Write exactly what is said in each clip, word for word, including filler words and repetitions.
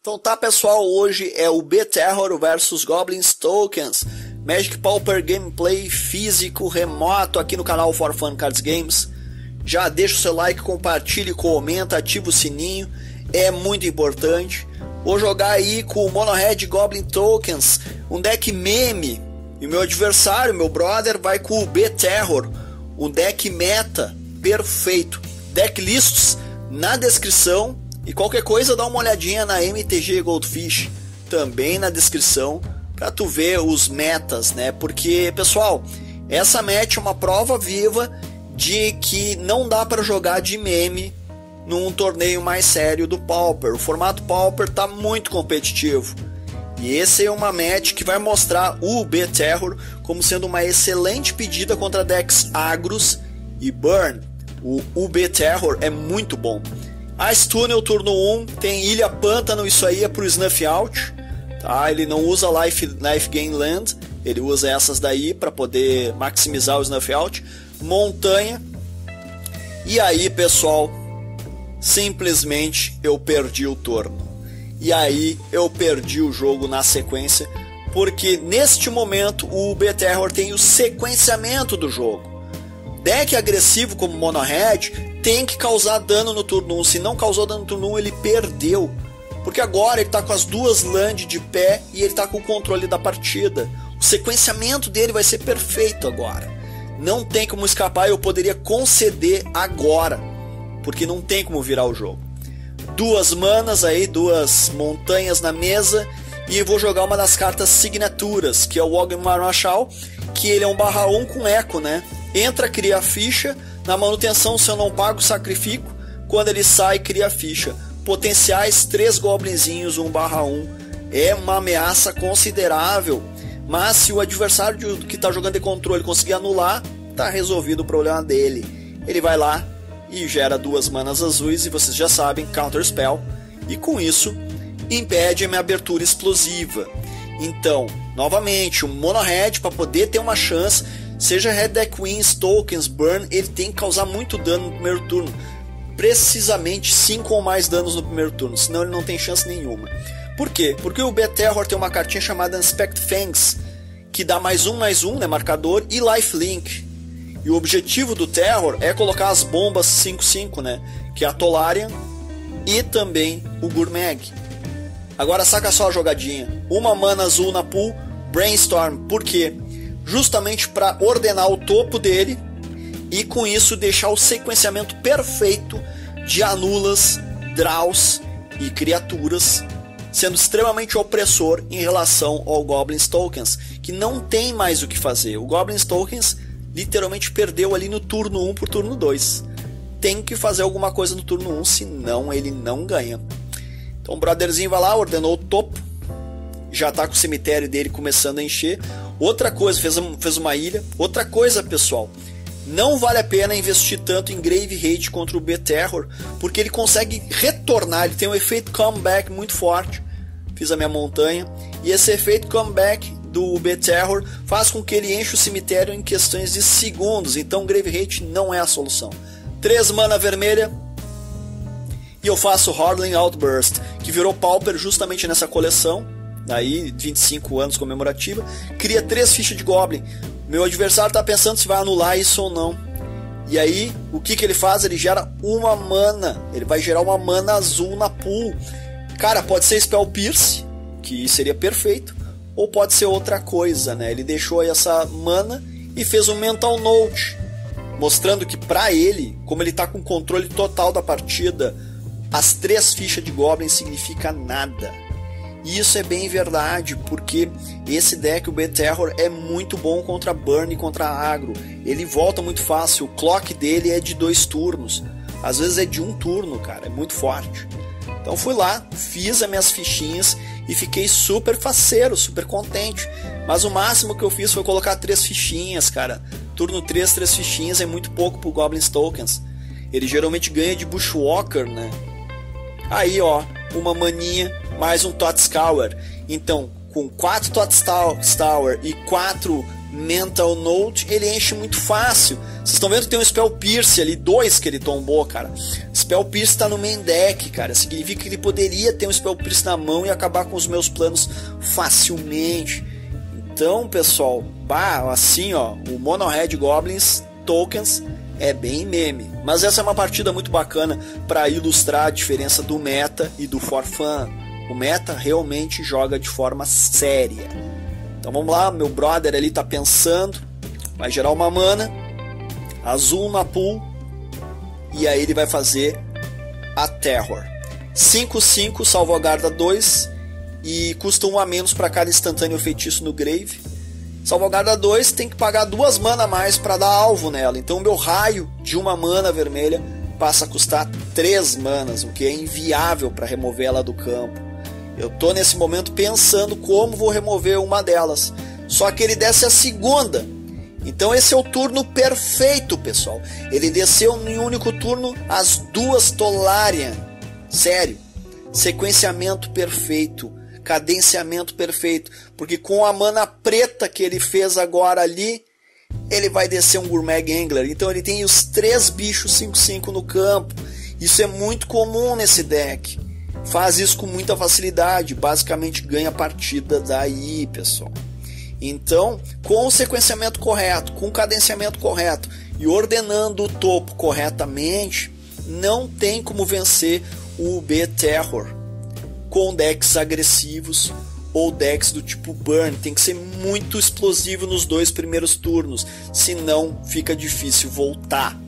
Então tá, pessoal, hoje é o B-Terror versus Goblins Tokens, Magic Pauper gameplay físico remoto aqui no canal For Fun Cards Games. Já deixa o seu like, compartilhe, comenta, ativa o sininho, é muito importante. Vou jogar aí com o Mono Red Goblin Tokens, um deck meme, e o meu adversário, meu brother, vai com o B-Terror, um deck meta perfeito. Deck listos na descrição. E qualquer coisa dá uma olhadinha na M T G Goldfish, também na descrição, para tu ver os metas, né? Porque, pessoal, essa match é uma prova viva de que não dá para jogar de meme num torneio mais sério do Pauper. O formato Pauper tá muito competitivo. E esse é uma match que vai mostrar o B-Terror como sendo uma excelente pedida contra decks agros e burn. O, o B-Terror é muito bom. Ice Tunnel turno um, tem Ilha Pântano, isso aí é pro Snuff Out, tá? Ele não usa Life, life Gain Land, ele usa essas daí para poder maximizar o Snuff Out. Montanha, e aí, pessoal, simplesmente eu perdi o turno. E aí eu perdi o jogo na sequência, porque neste momento o B-Terror tem o sequenciamento do jogo. Deck agressivo como Mono Red tem que causar dano no turno um. Se não causou dano no turno um, ele perdeu. Porque agora ele está com as duas land de pé e ele está com o controle da partida. O sequenciamento dele vai ser perfeito agora. Não tem como escapar, eu poderia conceder agora. Porque não tem como virar o jogo. Duas manas aí, duas montanhas na mesa. E eu vou jogar uma das cartas signaturas, que é o Ogre Marshal, que ele é um barra um com eco, né? Entra, cria a ficha. Na manutenção, se eu não pago, sacrifico. Quando ele sai, cria a ficha. Potenciais três goblinzinhos um barra um. É uma ameaça considerável. Mas se o adversário que está jogando de controle conseguir anular, tá resolvido o problema dele. Ele vai lá e gera duas manas azuis. E vocês já sabem, Counter Spell. E com isso, impede a minha abertura explosiva. Então, novamente, o Mono Red, para poder ter uma chance, seja Red Deck Wins, Tokens, Burn, ele tem que causar muito dano no primeiro turno. Precisamente cinco ou mais danos no primeiro turno, senão ele não tem chance nenhuma. Por quê? Porque o B-Terror tem uma cartinha chamada Inspect Fangs, que dá mais um, mais um, né, marcador, e Lifelink. E o objetivo do Terror é colocar as bombas cinco cinco, né, que é a Tolarian e também o Gurmag. Agora saca só a jogadinha. Uma mana azul na pool, Brainstorm. Por quê? Justamente para ordenar o topo dele e com isso deixar o sequenciamento perfeito de anulas, draws e criaturas, sendo extremamente opressor em relação ao Goblins Tokens, que não tem mais o que fazer. O Goblins Tokens literalmente perdeu ali no turno um por turno dois. Tem que fazer alguma coisa no turno um, senão ele não ganha. Então o brotherzinho vai lá, ordenou o topo, já está com o cemitério dele começando a encher. Outra coisa, fez, fez uma ilha. Outra coisa, pessoal, não vale a pena investir tanto em Grave Hate contra o B-Terror, porque ele consegue retornar, ele tem um efeito comeback muito forte. Fiz a minha montanha, e esse efeito comeback do B-Terror faz com que ele enche o cemitério em questões de segundos, então Grave Hate não é a solução. três mana vermelha, e eu faço Hordling Outburst, que virou Pauper justamente nessa coleção. Daí, vinte e cinco anos comemorativa, cria três fichas de Goblin. Meu adversário está pensando se vai anular isso ou não. E aí, o que, que ele faz? Ele gera uma mana. Ele vai gerar uma mana azul na pool. Cara, pode ser Spell Pierce, que seria perfeito, ou pode ser outra coisa, né? Ele deixou aí essa mana e fez um Mental Note, mostrando que pra ele, como ele está com controle total da partida, as três fichas de Goblin significa nada. E isso é bem verdade, porque esse deck, o B-Terror, é muito bom contra Burn e contra Agro. Ele volta muito fácil, o clock dele é de dois turnos. Às vezes é de um turno, cara, é muito forte. Então fui lá, fiz as minhas fichinhas e fiquei super faceiro, super contente. Mas o máximo que eu fiz foi colocar três fichinhas, cara. Turno três, três fichinhas é muito pouco pro Goblins Tokens. Ele geralmente ganha de Bushwalker, né? Aí, ó, uma maninha, mais um Totscour. Então, com quatro Totscour e quatro Mental Note, ele enche muito fácil. Vocês estão vendo que tem um Spell Pierce ali, dois que ele tombou, cara. Spell Pierce está no main deck, cara. Significa que ele poderia ter um Spell Pierce na mão e acabar com os meus planos facilmente. Então, pessoal, bah, assim, ó, o Mono Red Goblins Tokens é bem meme. Mas essa é uma partida muito bacana para ilustrar a diferença do meta e do for fun. O meta realmente joga de forma séria. Então vamos lá, meu brother ali tá pensando, vai gerar uma mana, azul na pool, e aí ele vai fazer a Terror. cinco cinco, salvaguarda dois, e custa um a menos para cada instantâneo feitiço no grave. Salvaguarda dois tem que pagar duas mana a mais para dar alvo nela, então o meu raio de uma mana vermelha passa a custar três manas, o que é inviável para remover ela do campo. Eu tô nesse momento pensando como vou remover uma delas. Só que ele desce a segunda. Então esse é o turno perfeito, pessoal. Ele desceu em um único turno as duas Tolarian. Sério. Sequenciamento perfeito. Cadenciamento perfeito. Porque com a mana preta que ele fez agora ali, ele vai descer um Gurmag Angler. Então ele tem os três bichos cinco cinco no campo. Isso é muito comum nesse deck. Faz isso com muita facilidade, basicamente ganha a partida daí, pessoal. Então, com o sequenciamento correto, com o cadenciamento correto e ordenando o topo corretamente, não tem como vencer o U B Terror com decks agressivos ou decks do tipo Burn. Tem que ser muito explosivo nos dois primeiros turnos, senão fica difícil voltar.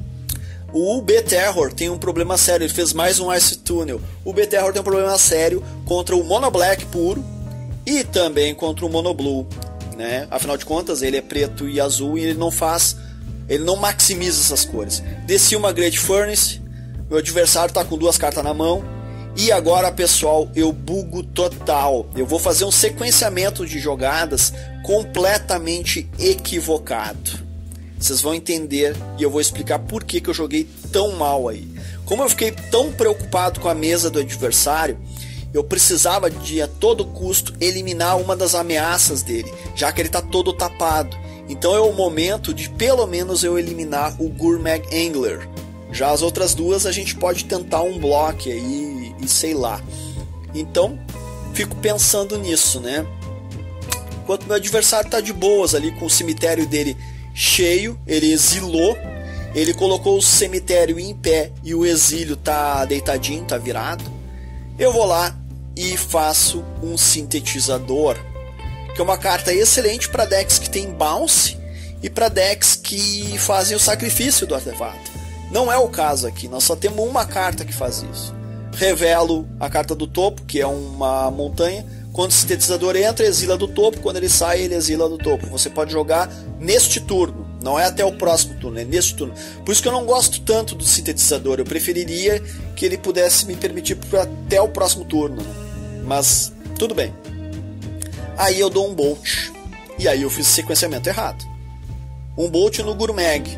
O U B Terror tem um problema sério, ele fez mais um Ice Tunnel. O U B Terror tem um problema sério contra o Mono Black puro e também contra o Mono Blue, né? Afinal de contas, ele é preto e azul e ele não faz, ele não maximiza essas cores. Desci uma Great Furnace, meu adversário está com duas cartas na mão e agora, pessoal, eu bugo total. Eu vou fazer um sequenciamento de jogadas completamente equivocado. Vocês vão entender e eu vou explicar por que, que eu joguei tão mal aí. Como eu fiquei tão preocupado com a mesa do adversário, eu precisava de a todo custo eliminar uma das ameaças dele, já que ele está todo tapado. Então é o momento de pelo menos eu eliminar o Gurmag Angler. Já as outras duas a gente pode tentar um bloco aí e sei lá. Então fico pensando nisso, né? Enquanto meu adversário está de boas ali com o cemitério dele cheio, ele exilou, ele colocou o cemitério em pé e o exílio tá deitadinho, tá virado. Eu vou lá e faço um sintetizador, que é uma carta excelente para decks que tem bounce e para decks que fazem o sacrifício do artefato. Não é o caso aqui, nós só temos uma carta que faz isso. Revelo a carta do topo, que é uma montanha. Quando o sintetizador entra, exila do topo. Quando ele sai, ele exila do topo. Você pode jogar neste turno. Não é até o próximo turno, é neste turno. Por isso que eu não gosto tanto do sintetizador. Eu preferiria que ele pudesse me permitir até o próximo turno. Mas, tudo bem. Aí eu dou um Bolt. E aí eu fiz o sequenciamento errado. Um Bolt no Gurmag.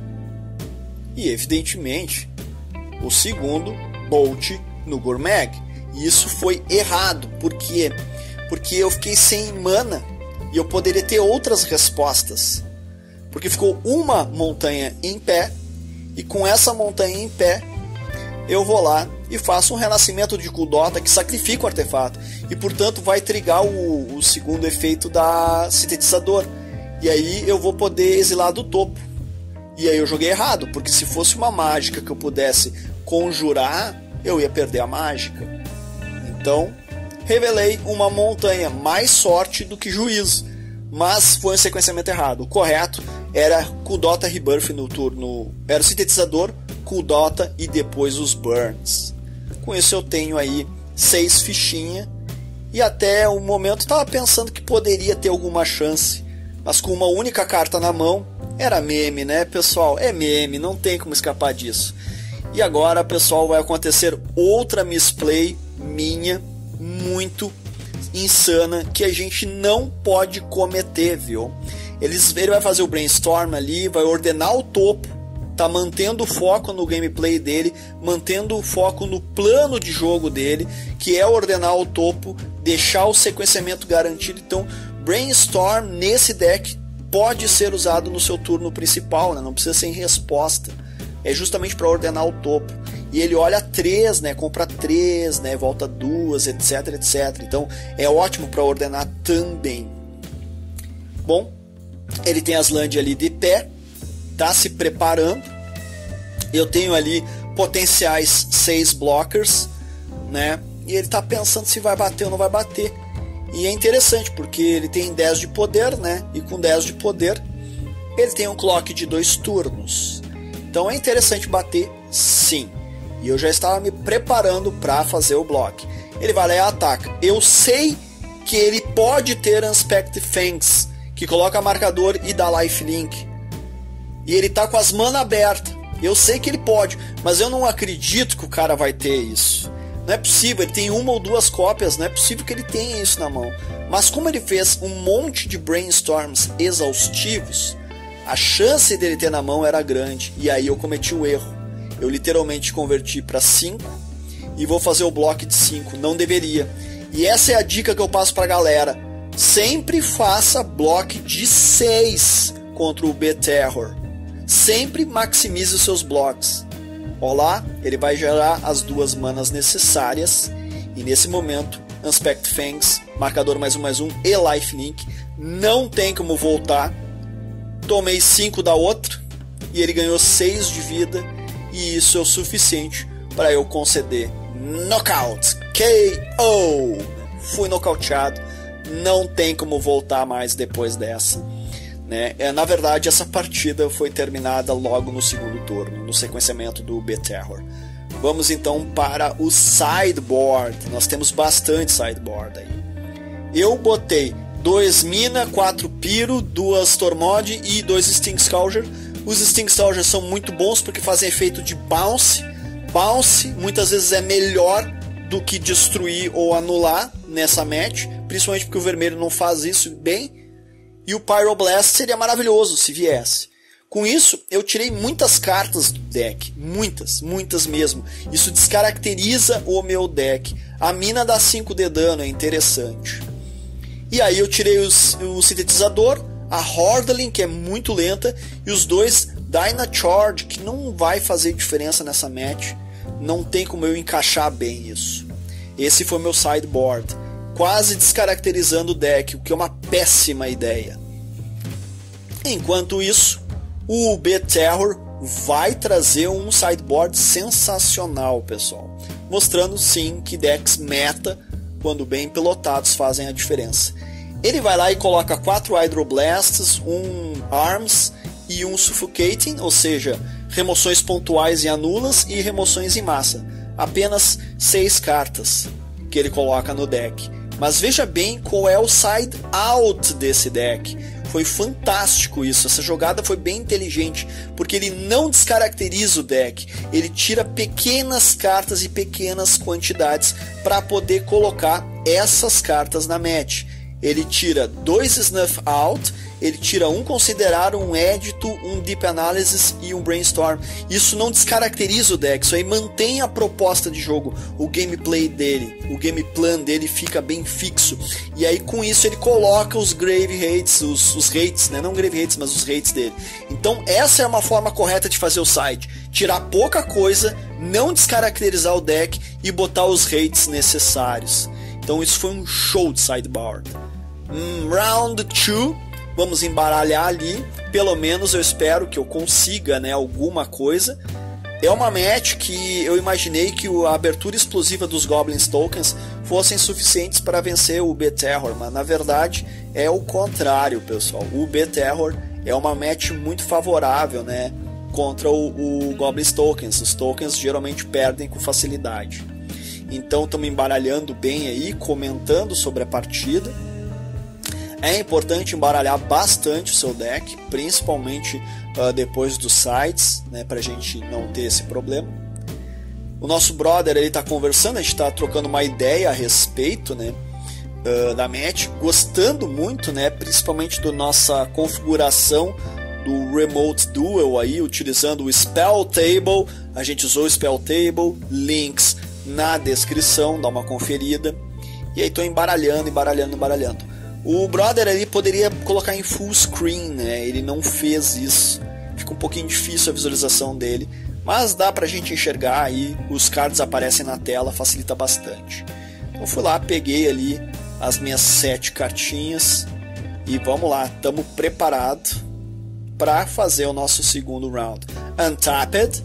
E, evidentemente, o segundo Bolt no Gurmag. E isso foi errado, por quê? Porque eu fiquei sem mana e eu poderia ter outras respostas. Porque ficou uma montanha em pé e com essa montanha em pé eu vou lá e faço um renascimento de Kuldota que sacrifica o artefato e portanto vai trigar o, o segundo efeito da sintetizador. E aí eu vou poder exilar do topo. E aí eu joguei errado, porque se fosse uma mágica que eu pudesse conjurar, eu ia perder a mágica. Então, revelei uma montanha, mais sorte do que juízo, mas foi um sequenciamento errado. O correto era Kuldota Rebirth no turno, era o sintetizador, Kuldota e depois os Burns. Com isso eu tenho aí seis fichinhas e até o momento estava pensando que poderia ter alguma chance, mas com uma única carta na mão, era meme, né, pessoal? É meme, não tem como escapar disso. E agora, pessoal, vai acontecer outra misplay minha muito insana que a gente não pode cometer, viu? Eles, ele vai fazer o brainstorm ali, vai ordenar o topo, tá mantendo o foco no gameplay dele, mantendo o foco no plano de jogo dele, que é ordenar o topo, deixar o sequenciamento garantido. Então, brainstorm nesse deck pode ser usado no seu turno principal, né? Não precisa ser em resposta. É justamente para ordenar o topo. E ele olha três, né? Compra três, né? Volta duas, etc, etcétera. Então é ótimo para ordenar também. Bom, ele tem as land ali de pé, tá se preparando. Eu tenho ali potenciais seis blockers, né? E ele tá pensando se vai bater ou não vai bater. E é interessante porque ele tem dez de poder, né? E com dez de poder ele tem um clock de dois turnos. Então é interessante bater, sim. E eu já estava me preparando para fazer o block. Ele vai lá e ataca. Eu sei que ele pode ter Unspect Fangs, que coloca marcador e dá lifelink. E ele tá com as mana abertas. Eu sei que ele pode, mas eu não acredito que o cara vai ter isso. Não é possível, ele tem uma ou duas cópias, não é possível que ele tenha isso na mão. Mas como ele fez um monte de brainstorms exaustivos, a chance dele ter na mão era grande. E aí eu cometi o erro. Eu literalmente converti para cinco e vou fazer o bloco de cinco. Não deveria. E essa é a dica que eu passo pra galera. Sempre faça bloco de seis contra o B-Terror. Sempre maximize os seus blocos. Olá, ele vai gerar as duas manas necessárias. E nesse momento, Unspect Fangs, marcador mais um mais um e lifelink. Não tem como voltar. Tomei cinco da outra e ele ganhou seis de vida. E isso é o suficiente para eu conceder knockout, K O. Fui nocauteado. Não tem como voltar mais depois dessa. Né? É, na verdade, essa partida foi terminada logo no segundo turno, no sequenciamento do B-Terror. Vamos então para o sideboard. Nós temos bastante sideboard aí. Eu botei dois Mina, quatro Pyro, duas Tormod e dois Stink Scourger. Os Stink Scourger são muito bons porque fazem efeito de bounce. Bounce muitas vezes é melhor do que destruir ou anular nessa match, principalmente porque o vermelho não faz isso bem. E o Pyroblast seria maravilhoso se viesse. Com isso, eu tirei muitas cartas do deck. Muitas, muitas mesmo. Isso descaracteriza o meu deck. A mina dá cinco de dano, é interessante. E aí eu tirei os, o sintetizador, a Hordling, que é muito lenta, e os dois Dyna Charge, que não vai fazer diferença nessa match. Não tem como eu encaixar bem isso. Esse foi meu sideboard. Quase descaracterizando o deck, o que é uma péssima ideia. Enquanto isso, o B-Terror vai trazer um sideboard sensacional, pessoal. Mostrando sim que decks meta, quando bem pilotados, fazem a diferença. Ele vai lá e coloca quatro Hydroblasts, um Arms e um Suffocating, ou seja, remoções pontuais e anulas e remoções em massa. Apenas seis cartas que ele coloca no deck. Mas veja bem qual é o side out desse deck. Foi fantástico isso, essa jogada foi bem inteligente, porque ele não descaracteriza o deck, ele tira pequenas cartas e pequenas quantidades para poder colocar essas cartas na match. Ele tira dois Snuff Out, ele tira um Considerar, um Edito, um Deep Analysis e um Brainstorm. Isso não descaracteriza o deck, isso aí mantém a proposta de jogo, o gameplay dele, o game plan dele fica bem fixo. E aí com isso ele coloca os Grave Hates, os, os hates, né? Não Grave Hates, mas os hates dele. Então essa é uma forma correta de fazer o side, tirar pouca coisa, não descaracterizar o deck e botar os hates necessários. Então isso foi um show de sideboard. Hum, round dois, vamos embaralhar ali. Pelo menos eu espero que eu consiga, né, alguma coisa. É uma match que eu imaginei que a abertura explosiva dos Goblins Tokens fossem suficientes para vencer o B-Terror, mas na verdade é o contrário, pessoal. O B-Terror é uma match muito favorável, né, contra o, o Goblins Tokens. Os tokens geralmente perdem com facilidade. Então estamos embaralhando bem aí, comentando sobre a partida. É importante embaralhar bastante o seu deck, principalmente uh, depois dos sides, né, para a gente não ter esse problema. O nosso brother está conversando, a gente está trocando uma ideia a respeito, né, uh, da match, gostando muito, né, principalmente da nossa configuração do Remote Duel, aí, utilizando o Spell Table. A gente usou o Spell Table, links na descrição, dá uma conferida. E aí estou embaralhando, embaralhando, embaralhando. O brother ali poderia colocar em full screen, né? Ele não fez isso. Fica um pouquinho difícil a visualização dele, mas dá pra gente enxergar aí, os cards aparecem na tela, facilita bastante. Então fui lá, peguei ali as minhas sete cartinhas e vamos lá, estamos preparados para fazer o nosso segundo round. Untapped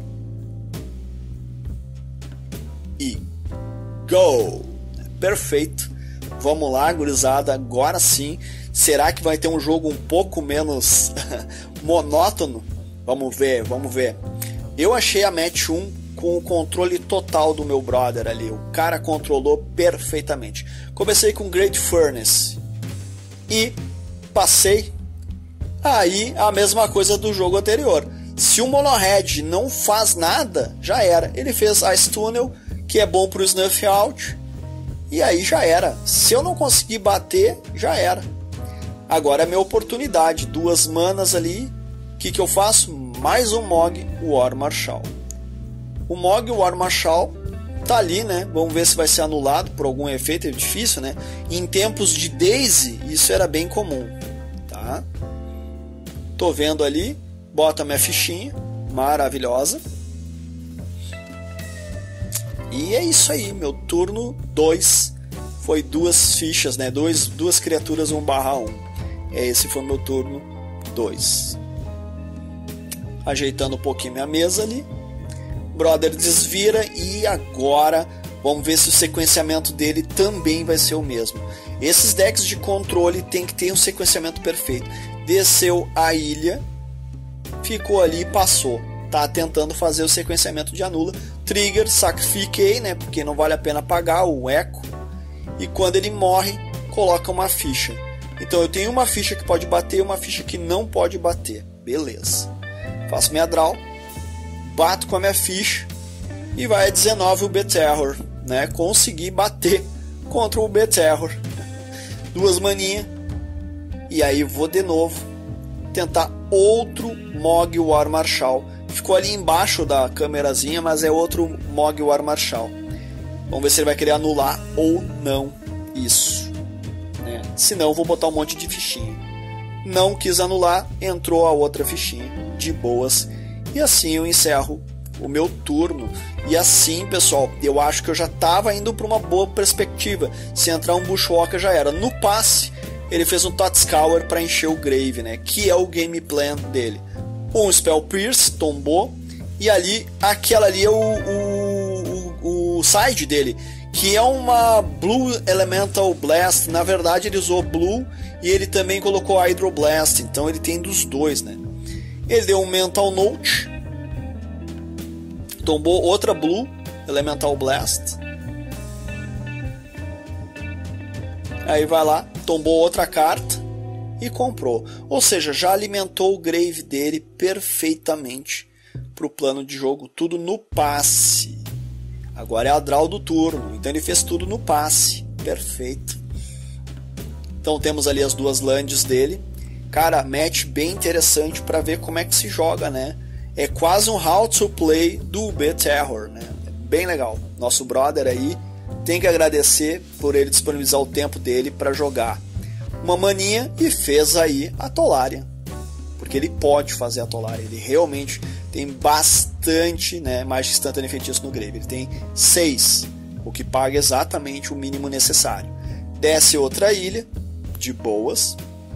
e go! Perfeito. Vamos lá, gurizada, agora sim. Será que vai ter um jogo um pouco menos monótono? Vamos ver, vamos ver. Eu achei a match um com o controle total do meu brother ali. O cara controlou perfeitamente. Comecei com Great Furnace e passei. Aí a mesma coisa do jogo anterior. Se o Monohead não faz nada, já era. Ele fez Ice Tunnel, que é bom pro Snuff Out, e aí já era. Se eu não conseguir bater, já era. Agora é minha oportunidade. Duas manas ali. O que, que eu faço? Mais um Mog War Marshal. O Mog War Marshal tá ali, né? Vamos ver se vai ser anulado por algum efeito. É difícil, né? Em tempos de Daisy, isso era bem comum. Tá? Tô vendo ali. Bota minha fichinha. Maravilhosa. E é isso aí. Meu turno dois foi duas fichas, né? Dois, duas criaturas um barra um. Esse foi meu turno dois. Ajeitando um pouquinho minha mesa ali. Brother desvira e agora vamos ver se o sequenciamento dele também vai ser o mesmo. Esses decks de controle tem que ter um sequenciamento perfeito. Desceu a ilha, ficou ali e passou. Tá tentando fazer o sequenciamento de anula. Trigger, sacrifiquei, né? Porque não vale a pena pagar o eco. E quando ele morre, coloca uma ficha. Então eu tenho uma ficha que pode bater e uma ficha que não pode bater. Beleza. Faço minha draw, bato com a minha ficha e vai a dezenove o B-Terror, né? Consegui bater contra o B-Terror. Duas maninhas. E aí vou de novo tentar outro Mog War Marshal. Ficou ali embaixo da câmerazinha, mas é outro Mog War Marshal. Vamos ver se ele vai querer anular ou não isso. Né? Se não, vou botar um monte de fichinha. Não quis anular, entrou a outra fichinha. De boas. E assim eu encerro o meu turno. E assim, pessoal, eu acho que eu já estava indo para uma boa perspectiva. Se entrar um Bushwalker já era. No passe, ele fez um Totscour para encher o Grave, né? Que é o game plan dele. Um Spell Pierce, tombou. E ali, aquela ali é o, o, o, o side dele, que é uma Blue Elemental Blast. Na verdade ele usou Blue e ele também colocou Hydro Blast. Então ele tem dos dois, né? Ele deu um Mental Note, tombou outra Blue Elemental Blast. Aí vai lá, tombou outra carta e comprou. Ou seja, já alimentou o Grave dele perfeitamente para o plano de jogo, tudo no passe. Agora é a draw do turno, então ele fez tudo no passe. Perfeito. Então temos ali as duas lands dele. Cara, match bem interessante para ver como é que se joga, né? É quase um how to play do B-Terror, né? É bem legal. Nosso brother aí tem que agradecer por ele disponibilizar o tempo dele para jogar uma maninha e fez aí a Tolaria. Porque ele pode fazer a Tolaria. Ele realmente tem bastante, né, Magic Instantâneo feitiço no Grave. Ele tem seis, o que paga exatamente o mínimo necessário. Desce outra ilha, de boas.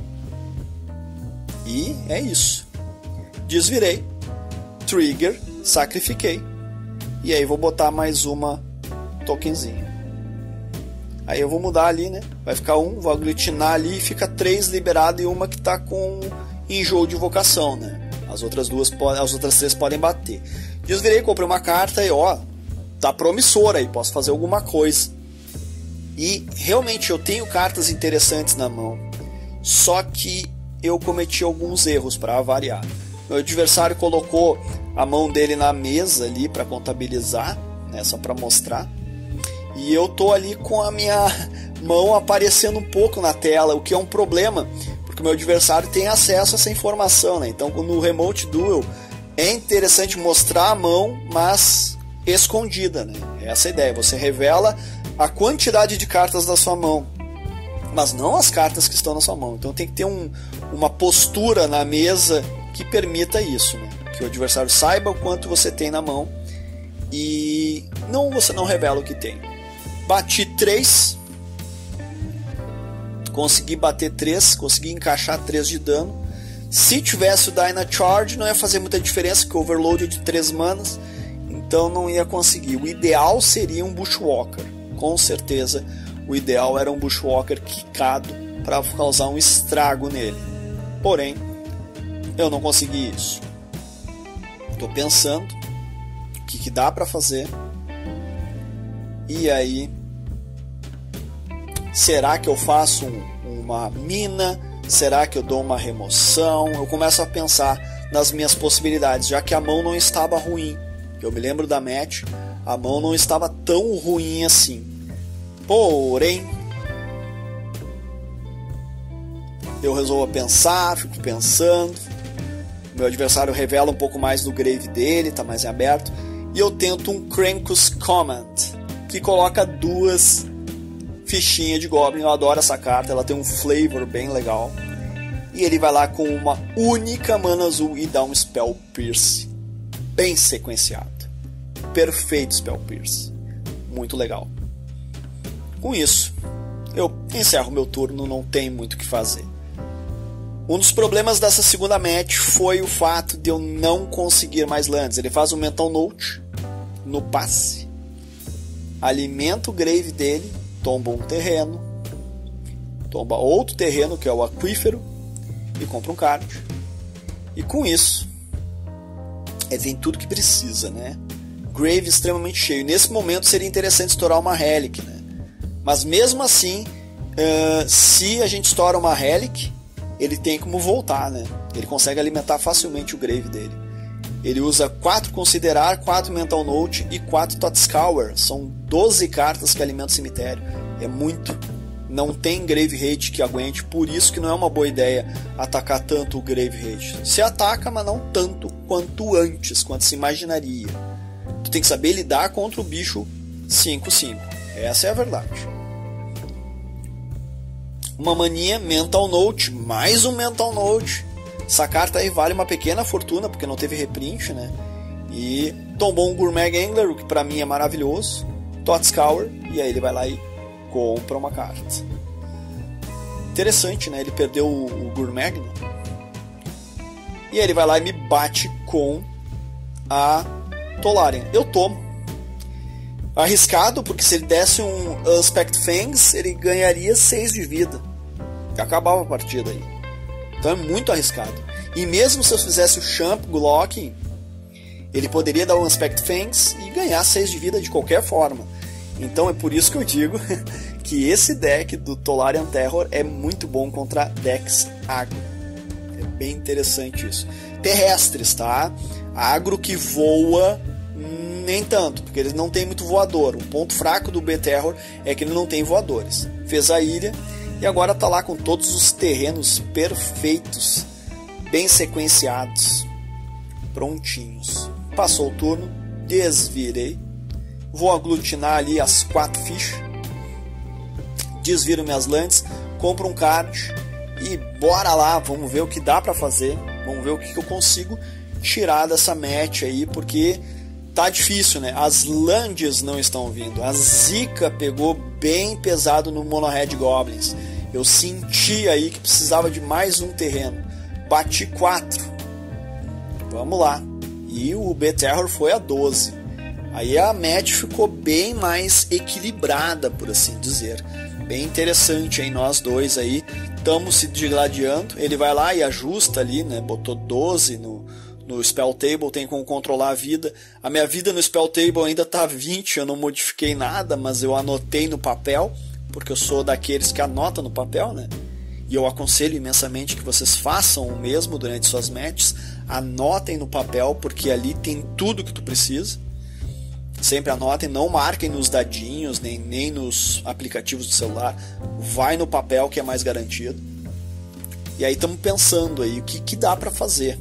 E é isso. Desvirei. Trigger. Sacrifiquei. E aí vou botar mais uma tokenzinha. Aí eu vou mudar ali, né? Vai ficar um, vou aglutinar ali e fica três liberado e uma que tá com enjoo de invocação, né? As outras duas, as outras três podem bater. Desvirei, comprei uma carta e ó, tá promissora aí, posso fazer alguma coisa. E realmente eu tenho cartas interessantes na mão. Só que eu cometi alguns erros para variar. Meu adversário colocou a mão dele na mesa ali para contabilizar, né, só para mostrar. E eu tô ali com a minha mão aparecendo um pouco na tela, o que é um problema, porque o meu adversário tem acesso a essa informação, né? Então no Remote Duel é interessante mostrar a mão, mas escondida, né? Essa é a ideia, você revela a quantidade de cartas da sua mão. mas não as cartas que estão na sua mão. Então tem que ter um, uma postura na mesa que permita isso, né? Que o adversário saiba o quanto você tem na mão e não, você não revela o que tem. Bati três, consegui bater três, consegui encaixar três de dano. Se tivesse o Dyna Charge não ia fazer muita diferença, porque o Overload é de três manas, então não ia conseguir. O ideal seria um Bushwalker, com certeza o ideal era um Bushwalker quicado para causar um estrago nele. Porém, eu não consegui isso. Estou pensando o que, que dá para fazer. E aí, será que eu faço um, uma mina? Será que eu dou uma remoção? Eu começo a pensar nas minhas possibilidades, já que a mão não estava ruim. Eu me lembro da match, a mão não estava tão ruim assim. Porém, eu resolvo pensar, fico pensando. Meu adversário revela um pouco mais do grave dele, está mais em aberto. E eu tento um Krenkus Command, que coloca duas fichinhas de Goblin. Eu adoro essa carta, ela tem um flavor bem legal. E ele vai lá com uma única mana azul e dá um Spell Pierce. Bem sequenciado. Perfeito Spell Pierce. Muito legal. Com isso, eu encerro meu turno, não tem muito o que fazer. Um dos problemas dessa segunda match foi o fato de eu não conseguir mais lands. Ele faz um Mental Note no passe, alimenta o grave dele, tomba um terreno, tomba outro terreno que é o Aquífero e compra um card. E com isso, ele tem tudo que precisa, né? Grave extremamente cheio. Nesse momento seria interessante estourar uma Relic, né? Mas mesmo assim, uh, se a gente estoura uma Relic, ele tem como voltar, né? Ele consegue alimentar facilmente o grave dele. Ele usa quatro Considerar, quatro Mental Note e quatro Totscour. São doze cartas que alimentam o cemitério. É muito. Não tem Grave Hate que aguente, por isso que não é uma boa ideia atacar tanto o Grave Hate. Se ataca, mas não tanto quanto antes, quanto se imaginaria. Tu tem que saber lidar contra o bicho cinco cinco. Essa é a verdade. Uma maninha, Mental Note, mais um Mental Note. Essa carta aí vale uma pequena fortuna, porque não teve reprint, né? E tombou um Gourmet Angler, o que pra mim é maravilhoso. Totscour, e aí ele vai lá e compra uma carta. Interessante, né? Ele perdeu o, o Gourmet, né? E aí ele vai lá e me bate com a Tolarian. Eu tomo. Arriscado, porque se ele desse um Unspect Fangs, ele ganharia seis de vida. E acabava a partida aí. Então é muito arriscado. E mesmo se eu fizesse o Champ Glocking, ele poderia dar um Unspect Fangs e ganhar seis de vida de qualquer forma. Então é por isso que eu digo que esse deck do Tolarian Terror é muito bom contra decks agro. É bem interessante isso. Terrestres, tá? Agro que voa, nem tanto, porque ele não tem muito voador. O ponto fraco do B-Terror é que ele não tem voadores. Fez a ilha e agora está lá com todos os terrenos perfeitos, bem sequenciados, prontinhos. Passou o turno, desvirei, vou aglutinar ali as quatro fichas, desviro minhas lands, compro um card e bora lá, vamos ver o que dá para fazer, vamos ver o que eu consigo tirar dessa match aí, porque tá difícil, né? As lands não estão vindo. A Zika pegou bem pesado no Mono Red Goblins. Eu senti aí que precisava de mais um terreno. Bati quatro. Vamos lá. E o B-Terror foi a doze. Aí a match ficou bem mais equilibrada, por assim dizer. Bem interessante, hein? Nós dois aí estamos se digladiando. Ele vai lá e ajusta ali, né? Botou doze no No Spell Table, tem como controlar a vida. A minha vida no Spell Table ainda está vinte, eu não modifiquei nada, mas eu anotei no papel, porque eu sou daqueles que anotam no papel, né? E eu aconselho imensamente que vocês façam o mesmo durante suas matches. Anotem no papel, porque ali tem tudo que tu precisa. Sempre anotem, não marquem nos dadinhos, nem, nem nos aplicativos do celular. Vai no papel que é mais garantido. E aí estamos pensando aí, o que, que dá para fazer.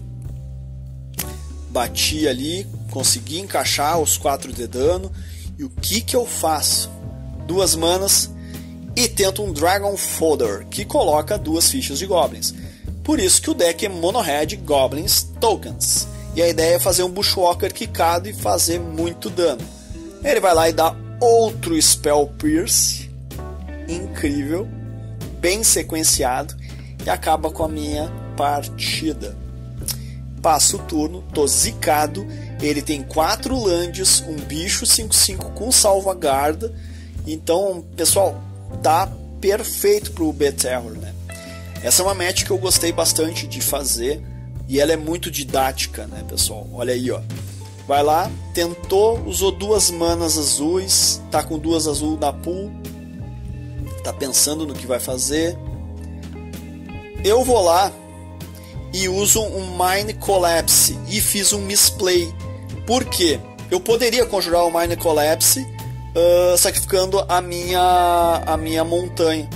Bati ali, consegui encaixar os quatro de dano. E o que que eu faço? Duas manas e tenta um Dragon Fodder, que coloca duas fichas de Goblins. Por isso que o deck é Mono Red Goblins Tokens. E a ideia é fazer um Bushwalker quicado e fazer muito dano. Ele vai lá e dá outro Spell Pierce, incrível, bem sequenciado, e acaba com a minha partida. Passa o turno, tô zicado. Ele tem quatro lands, um bicho cinco cinco com salvaguarda. Então, pessoal, tá perfeito pro B-Terror, né? Essa é uma match que eu gostei bastante de fazer e ela é muito didática, né, pessoal? Olha aí, ó. Vai lá, tentou, usou duas manas azuis, tá com duas azul na pool, tá pensando no que vai fazer. Eu vou lá e uso um Mind Collapse e fiz um misplay. Por quê? Eu poderia conjurar o Mind Collapse uh, sacrificando a minha, a minha montanha,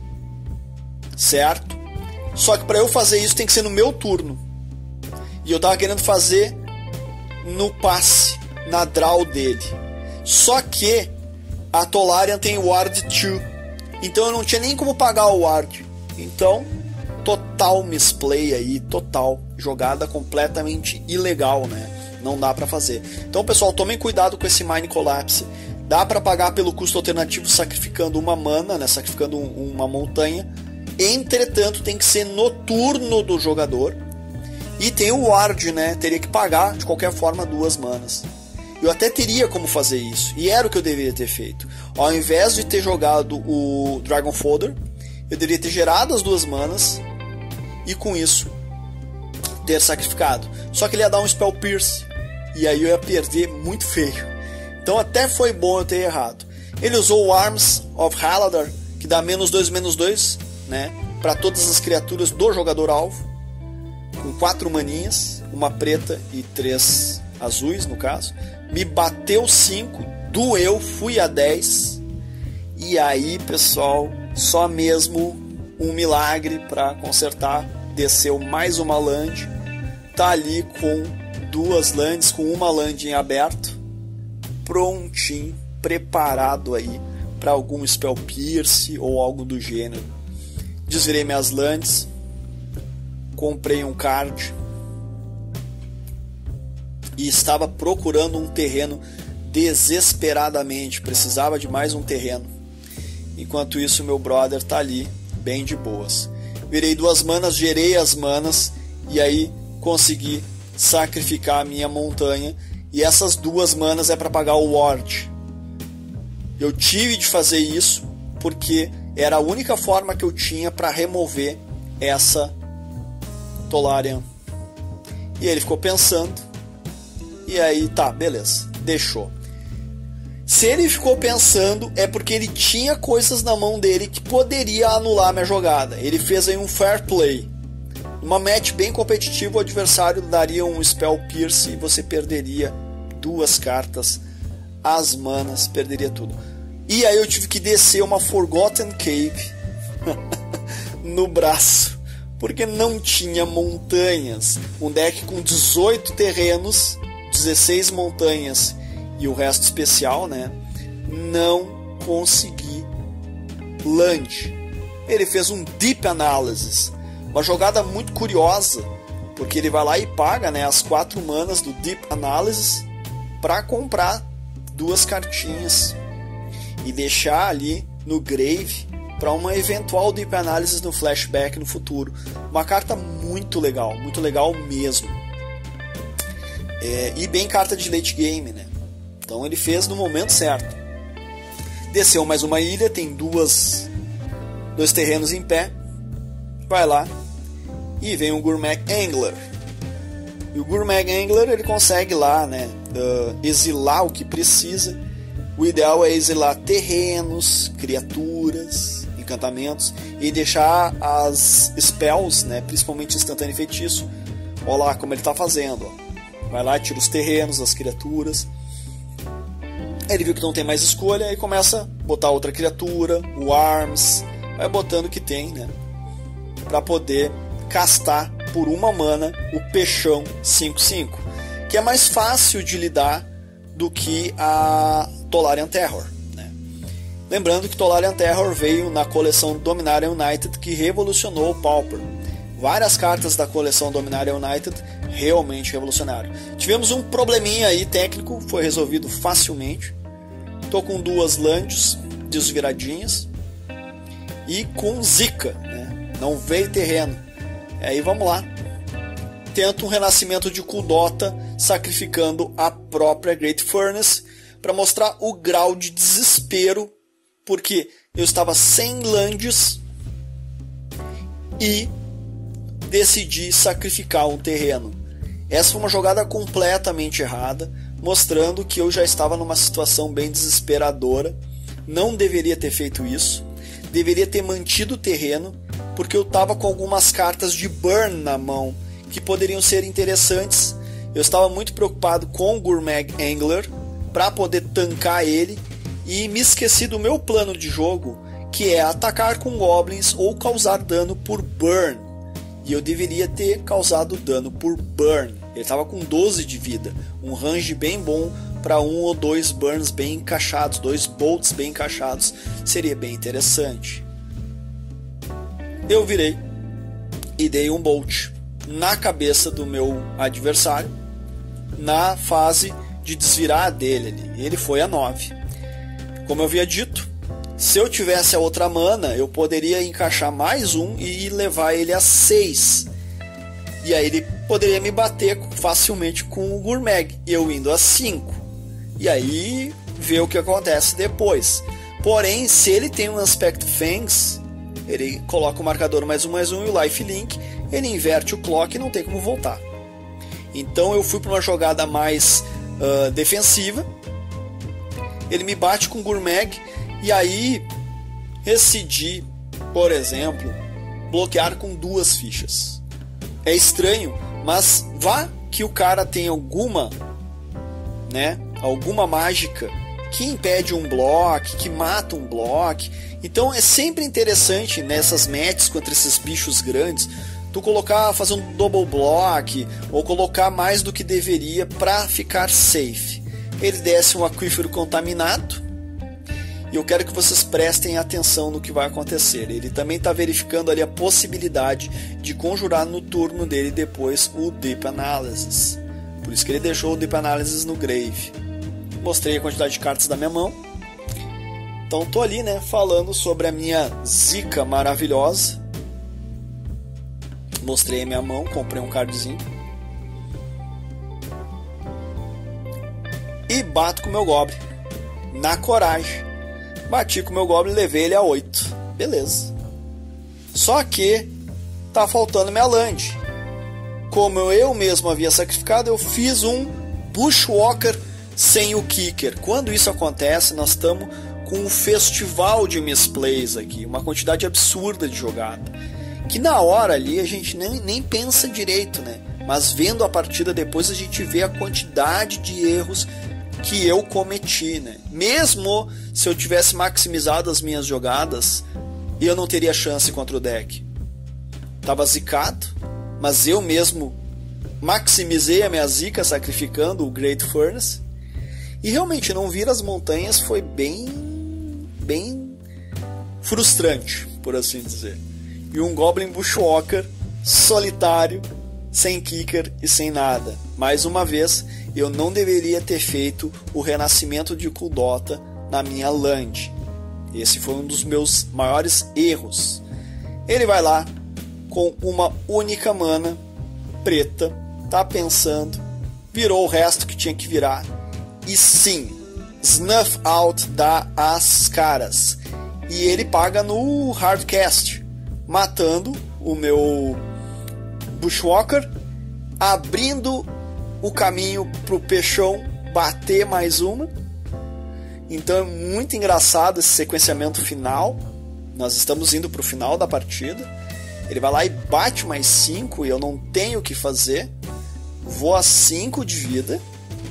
certo? Só que para eu fazer isso tem que ser no meu turno. E eu tava querendo fazer no passe, na draw dele. Só que a Tolarian tem Ward dois. Então eu não tinha nem como pagar o Ward. Então, total misplay aí, total. Jogada completamente ilegal, né? Não dá pra fazer. Então, pessoal, tomem cuidado com esse Mind Collapse. Dá pra pagar pelo custo alternativo sacrificando uma mana, né? Sacrificando um, uma montanha. Entretanto, tem que ser no turno do jogador. E tem o Ward, né? Teria que pagar, de qualquer forma, duas manas. Eu até teria como fazer isso. E era o que eu deveria ter feito. Ao invés de ter jogado o Dragon Fodder, eu deveria ter gerado as duas manas. E com isso, ter sacrificado. Só que ele ia dar um Spell Pierce. E aí eu ia perder muito feio. Então até foi bom eu ter errado. Ele usou o Arms of Haladar, que dá menos dois, menos dois, né, para todas as criaturas do jogador alvo, com quatro maninhas, uma preta e três azuis no caso. Me bateu cinco, doeu, fui a dez. E aí, pessoal, só mesmo um milagre para consertar. Desceu mais uma land, tá ali com duas lands, com uma land em aberto, prontinho, preparado aí para algum Spell Pierce ou algo do gênero. Desvirei minhas lands, comprei um card e estava procurando um terreno desesperadamente, precisava de mais um terreno. Enquanto isso, meu brother tá ali, bem de boas. Virei duas manas, gerei as manas e aí consegui sacrificar a minha montanha. E essas duas manas é para pagar o Ward. Eu tive de fazer isso porque era a única forma que eu tinha para remover essa Tolarian. E ele ficou pensando. E aí, tá, beleza, deixou. Se ele ficou pensando, é porque ele tinha coisas na mão dele que poderia anular minha jogada. Ele fez aí um fair play. Numa match bem competitiva, o adversário daria um Spell Pierce e você perderia duas cartas, as manas, perderia tudo. E aí eu tive que descer uma Forgotten Cave no braço, porque não tinha montanhas. Um deck com dezoito terrenos, dezesseis montanhas e o resto especial, né? Não consegui land. Ele fez um Deep Analysis, uma jogada muito curiosa, porque ele vai lá e paga, né, as quatro manas do Deep Analysis para comprar duas cartinhas e deixar ali no grave para uma eventual Deep Analysis no flashback no futuro. Uma carta muito legal, muito legal mesmo. É, e bem carta de late game, né? Então ele fez no momento certo. Desceu mais uma ilha, tem duas, dois terrenos em pé. Vai lá e vem um Gourmet Angler. E o Gourmet Angler ele consegue lá, né, uh, exilar o que precisa. O ideal é exilar terrenos, criaturas, encantamentos e deixar as spells, né, principalmente instantâneo e feitiço. Olha lá como ele está fazendo. Ó. Vai lá, tira os terrenos, as criaturas. Ele viu que não tem mais escolha e começa a botar outra criatura, o Arms, vai botando o que tem, né, para poder castar por uma mana o Peixão cinco cinco, que é mais fácil de lidar do que a Tolarian Terror, né? Lembrando que Tolarian Terror veio na coleção Dominaria United, que revolucionou o Pauper. Várias cartas da coleção Dominaria United realmente revolucionaram. Tivemos um probleminha aí técnico, foi resolvido facilmente. Tô com duas lands desviradinhas e com Zika, né? Não veio terreno. Aí vamos lá. Tento um renascimento de Kuldota, sacrificando a própria Great Furnace para mostrar o grau de desespero, porque eu estava sem lands e decidi sacrificar um terreno. Essa foi uma jogada completamente errada, mostrando que eu já estava numa situação bem desesperadora. Não deveria ter feito isso. Deveria ter mantido o terreno, porque eu estava com algumas cartas de burn na mão que poderiam ser interessantes. Eu estava muito preocupado com o Gurmag Angler para poder tancar ele e me esqueci do meu plano de jogo, que é atacar com goblins ou causar dano por burn. E eu deveria ter causado dano por burn. Ele estava com doze de vida, um range bem bom para um ou dois burns bem encaixados, dois bolts bem encaixados, seria bem interessante. Eu virei e dei um bolt na cabeça do meu adversário, na fase de desvirar dele ali. Ele foi a nove. Como eu havia dito, se eu tivesse a outra mana, eu poderia encaixar mais um e levar ele a seis. E aí ele poderia me bater facilmente com o Gurmag, eu indo a cinco. E aí ver o que acontece depois. Porém, se ele tem um Aspect Fangs, ele coloca o marcador mais um, mais um e o lifelink, ele inverte o clock e não tem como voltar. Então eu fui para uma jogada mais uh, defensiva. Ele me bate com o Gurmag e aí decidi, por exemplo, bloquear com duas fichas. É estranho, mas vá que o cara tem alguma, né, alguma mágica que impede um bloco, que mata um bloco. Então é sempre interessante nessas matches contra esses bichos grandes tu colocar, fazer um double block ou colocar mais do que deveria para ficar safe. Ele desce um aquífero contaminado e eu quero que vocês prestem atenção no que vai acontecer. Ele também está verificando ali a possibilidade de conjurar no turno dele depois o Deep Analysis. Por isso que ele deixou o Deep Analysis no grave. Mostrei a quantidade de cartas da minha mão. Então tô ali, né, falando sobre a minha Zika maravilhosa. Mostrei a minha mão, comprei um cardzinho. E bato com o meu Goblin. Na coragem. Bati com o meu Goblin e levei ele a oito. Beleza. Só que tá faltando minha land. Como eu mesmo havia sacrificado, eu fiz um Bushwalker sem o Kicker. Quando isso acontece, nós estamos com um festival de misplays aqui. Uma quantidade absurda de jogada. Que na hora ali a gente nem, nem pensa direito, né? Mas vendo a partida depois a gente vê a quantidade de erros que eu cometi, né? Mesmo se eu tivesse maximizado as minhas jogadas, eu não teria chance contra o deck. Tava zicado, mas eu mesmo maximizei a minha zica sacrificando o Great Furnace. E realmente não vir as montanhas foi bem, bem frustrante, por assim dizer. E um Goblin Bushwalker solitário, sem kicker e sem nada. Mais uma vez, eu não deveria ter feito o renascimento de Kuldota na minha land. Esse foi um dos meus maiores erros. Ele vai lá com uma única mana preta, tá pensando, virou o resto que tinha que virar. E sim, Snuff Out dá as caras. E ele paga no Hardcast, matando o meu Bushwalker, abrindo o caminho pro Peixão bater mais uma. Então é muito engraçado esse sequenciamento final. Nós estamos indo pro final da partida. Ele vai lá e bate mais cinco e eu não tenho o que fazer. Vou a cinco de vida.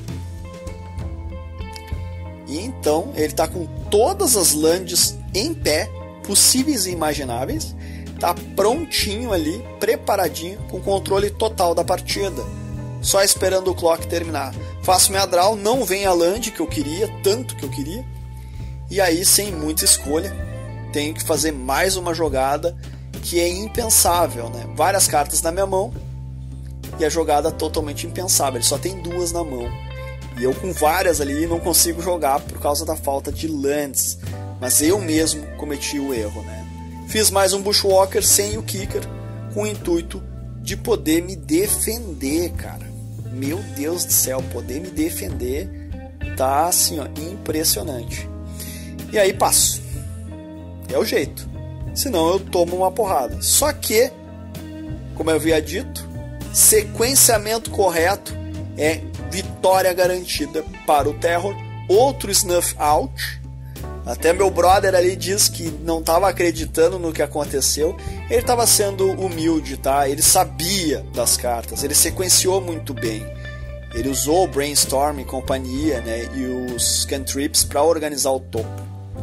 E então ele está com todas as lands em pé, possíveis e imagináveis. Tá prontinho ali, preparadinho, com controle total da partida. Só esperando o clock terminar. Faço minha draw, não vem a land que eu queria, tanto que eu queria. E aí, sem muita escolha, tenho que fazer mais uma jogada que é impensável, né? Várias cartas na minha mão e a jogada totalmente impensável. Ele só tem duas na mão. E eu com várias ali não consigo jogar por causa da falta de lands. Mas eu mesmo cometi o erro, né? Fiz mais um Bushwalker sem o Kicker, com o intuito de poder me defender, cara. Meu Deus do céu, poder me defender tá assim, ó, impressionante. E aí passo. É o jeito. Senão eu tomo uma porrada. Só que, como eu havia dito, sequenciamento correto é vitória garantida para o Terror. Outro Snuff Out. Até meu brother ali diz que não estava acreditando no que aconteceu. Ele estava sendo humilde, tá? Ele sabia das cartas, ele sequenciou muito bem. Ele usou o Brainstorm e companhia, né, e os cantrips para organizar o topo.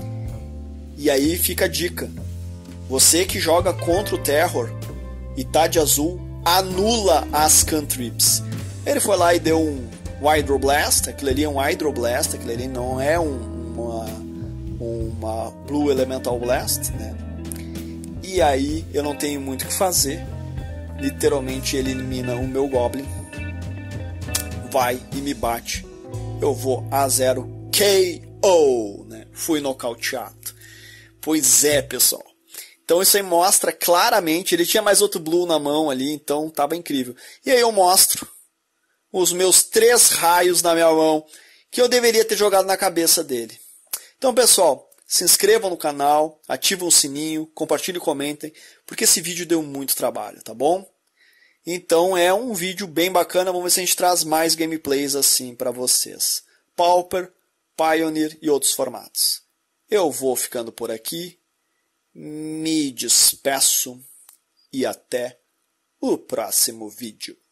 E aí fica a dica. Você que joga contra o Terror e tá de azul, anula as cantrips. Ele foi lá e deu um Hydroblast. Aquilo ali é um Hydroblast, aquilo ali não é um, uma... uma Blue Elemental Blast, né? E aí eu não tenho muito o que fazer. Literalmente ele elimina o meu Goblin, vai e me bate. Eu vou a zero K O, né? Fui nocauteado. Pois é, pessoal. Então isso aí mostra claramente. Ele tinha mais outro Blue na mão ali, então tava incrível. E aí eu mostro os meus três raios na minha mão que eu deveria ter jogado na cabeça dele. Então, pessoal, se inscrevam no canal, ativem o sininho, compartilhem e comentem, porque esse vídeo deu muito trabalho, tá bom? Então é um vídeo bem bacana, vamos ver se a gente traz mais gameplays assim para vocês. Pauper, Pioneer e outros formatos. Eu vou ficando por aqui, me despeço e até o próximo vídeo.